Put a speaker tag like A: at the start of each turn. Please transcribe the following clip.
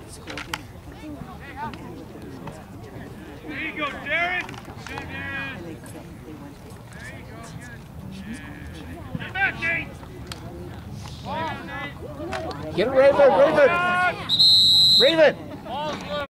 A: There you go, Darren. Get back, Nate.
B: Get it, Raven! Raven! Raven!